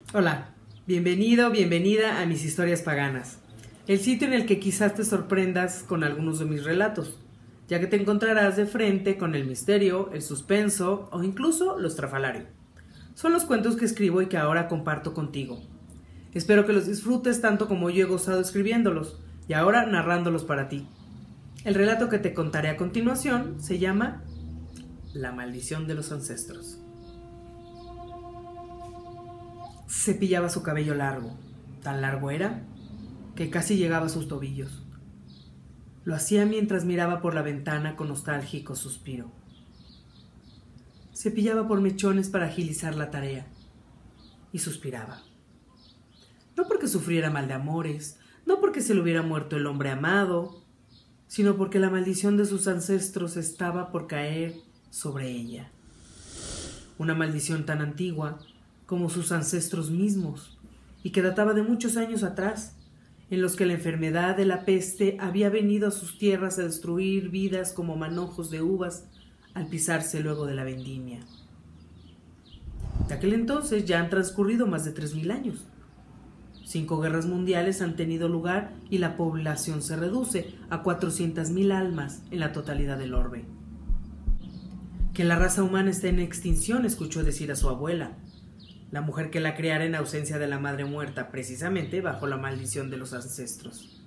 Hola, bienvenido, bienvenida a mis historias paganas, el sitio en el que quizás te sorprendas con algunos de mis relatos, ya que te encontrarás de frente con el misterio, el suspenso o incluso lo estrafalario. Son los cuentos que escribo y que ahora comparto contigo. Espero que los disfrutes tanto como yo he gozado escribiéndolos y ahora narrándolos para ti. El relato que te contaré a continuación se llama La maldición de los ancestros. Cepillaba su cabello largo. Tan largo era que casi llegaba a sus tobillos. Lo hacía mientras miraba por la ventana con nostálgico suspiro. Cepillaba por mechones para agilizar la tarea y suspiraba. No porque sufriera mal de amores, no porque se le hubiera muerto el hombre amado, sino porque la maldición de sus ancestros estaba por caer sobre ella. Una maldición tan antigua como sus ancestros mismos, y que databa de muchos años atrás, en los que la enfermedad de la peste había venido a sus tierras a destruir vidas como manojos de uvas al pisarse luego de la vendimia. De aquel entonces ya han transcurrido más de 3000 años. 5 guerras mundiales han tenido lugar y la población se reduce a 400.000 almas en la totalidad del orbe. Que la raza humana está en extinción, escuchó decir a su abuela, la mujer que la criara en ausencia de la madre muerta, precisamente bajo la maldición de los ancestros.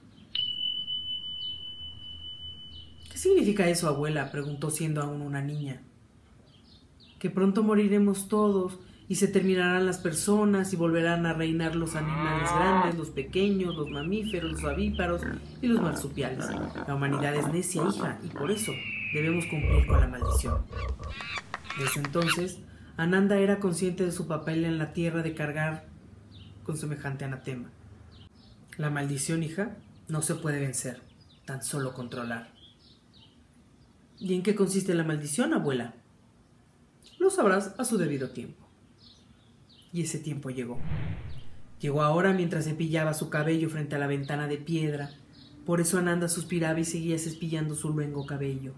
¿Qué significa eso, abuela?, preguntó siendo aún una niña. Que pronto moriremos todos y se terminarán las personas y volverán a reinar los animales grandes, los pequeños, los mamíferos, los avíparos y los marsupiales. La humanidad es necia, hija, y por eso debemos cumplir con la maldición. Desde entonces, Ananda era consciente de su papel en la tierra de cargar con semejante anatema. La maldición, hija, no se puede vencer, tan solo controlar. ¿Y en qué consiste la maldición, abuela? Lo sabrás a su debido tiempo. Y ese tiempo llegó. Llegó ahora mientras cepillaba su cabello frente a la ventana de piedra. Por eso Ananda suspiraba y seguía cepillando su luengo cabello.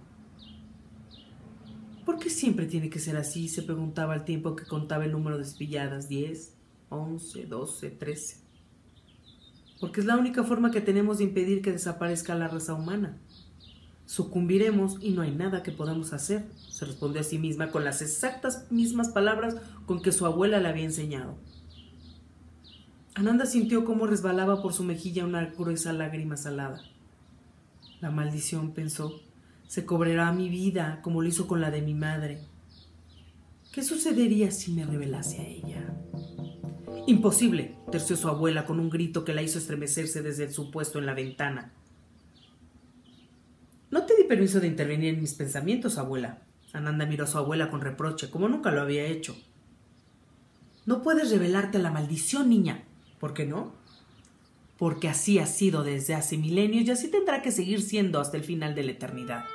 ¿Por qué siempre tiene que ser así?, se preguntaba al tiempo que contaba el número de cepilladas: 10, 11, 12, 13. Porque es la única forma que tenemos de impedir que desaparezca la raza humana. Sucumbiremos y no hay nada que podamos hacer, se respondió a sí misma con las exactas mismas palabras con que su abuela le había enseñado. Ananda sintió cómo resbalaba por su mejilla una gruesa lágrima salada. La maldición, pensó, se cobrará mi vida como lo hizo con la de mi madre. ¿Qué sucedería si me rebelase a ella? Imposible, terció su abuela con un grito que la hizo estremecerse desde su puesto en la ventana. No te di permiso de intervenir en mis pensamientos, abuela. Ananda miró a su abuela con reproche, como nunca lo había hecho. No puedes rebelarte a la maldición, niña. ¿Por qué no? Porque así ha sido desde hace milenios y así tendrá que seguir siendo hasta el final de la eternidad.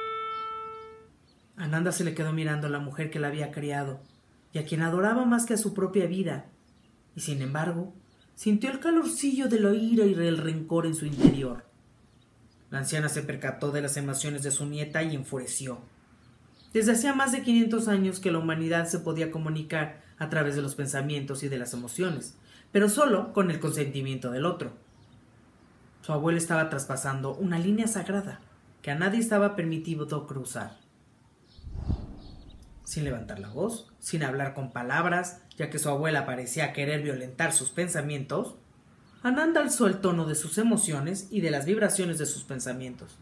Ananda se le quedó mirando a la mujer que la había criado y a quien adoraba más que a su propia vida, y sin embargo sintió el calorcillo de la ira y del rencor en su interior. La anciana se percató de las emociones de su nieta y enfureció. Desde hacía más de 500 años que la humanidad se podía comunicar a través de los pensamientos y de las emociones, pero solo con el consentimiento del otro. Su abuela estaba traspasando una línea sagrada que a nadie estaba permitido cruzar. Sin levantar la voz, sin hablar con palabras, ya que su abuela parecía querer violentar sus pensamientos, Ananda alzó el tono de sus emociones y de las vibraciones de sus pensamientos.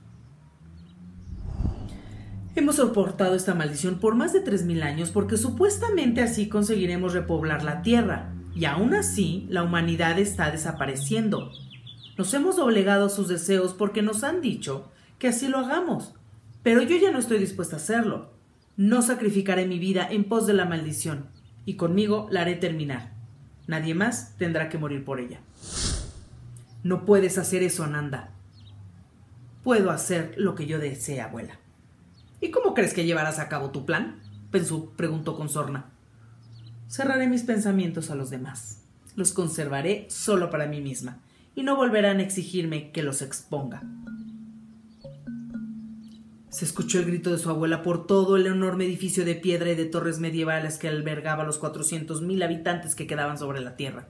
Hemos soportado esta maldición por más de 3000 años porque supuestamente así conseguiremos repoblar la tierra, y aún así la humanidad está desapareciendo. Nos hemos doblegado a sus deseos porque nos han dicho que así lo hagamos, pero yo ya no estoy dispuesta a hacerlo. No sacrificaré mi vida en pos de la maldición, y conmigo la haré terminar. Nadie más tendrá que morir por ella. No puedes hacer eso, Ananda. Puedo hacer lo que yo desee, abuela. ¿Y cómo crees que llevarás a cabo tu plan?, preguntó con sorna. Cerraré mis pensamientos a los demás. Los conservaré solo para mí misma, y no volverán a exigirme que los exponga. Se escuchó el grito de su abuela por todo el enorme edificio de piedra y de torres medievales que albergaba a los 400.000 habitantes que quedaban sobre la tierra.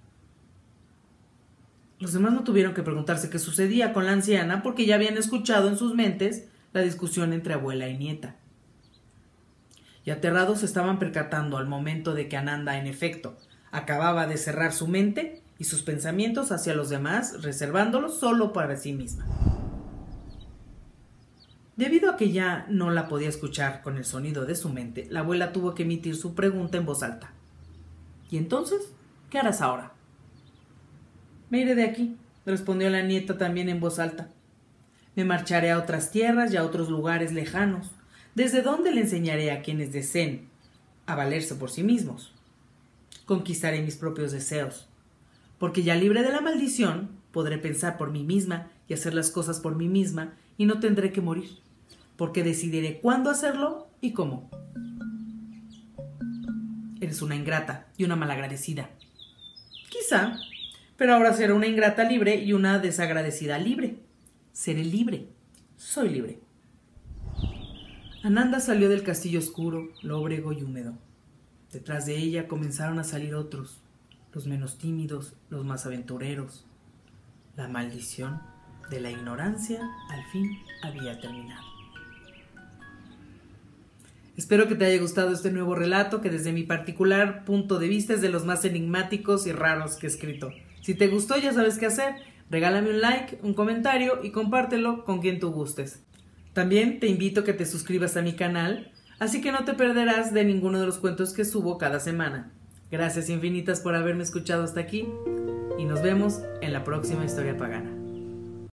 Los demás no tuvieron que preguntarse qué sucedía con la anciana porque ya habían escuchado en sus mentes la discusión entre abuela y nieta. Y aterrados se estaban percatando al momento de que Ananda, en efecto, acababa de cerrar su mente y sus pensamientos hacia los demás, reservándolos solo para sí misma. Debido a que ya no la podía escuchar con el sonido de su mente, la abuela tuvo que emitir su pregunta en voz alta. ¿Y entonces? ¿Qué harás ahora? Me iré de aquí, respondió la nieta también en voz alta. Me marcharé a otras tierras y a otros lugares lejanos, desde donde le enseñaré a quienes deseen a valerse por sí mismos. Conquistaré mis propios deseos, porque ya libre de la maldición, podré pensar por mí misma y hacer las cosas por mí misma y no tendré que morir, porque decidiré cuándo hacerlo y cómo. Eres una ingrata y una malagradecida. Quizá, pero ahora seré una ingrata libre y una desagradecida libre. Seré libre. Soy libre. Ananda salió del castillo oscuro, lóbrego y húmedo. Detrás de ella comenzaron a salir otros, los menos tímidos, los más aventureros. La maldición de la ignorancia al fin había terminado. Espero que te haya gustado este nuevo relato que desde mi particular punto de vista es de los más enigmáticos y raros que he escrito. Si te gustó ya sabes qué hacer, regálame un like, un comentario y compártelo con quien tú gustes. También te invito a que te suscribas a mi canal, así que no te perderás de ninguno de los cuentos que subo cada semana. Gracias infinitas por haberme escuchado hasta aquí y nos vemos en la próxima historia pagana.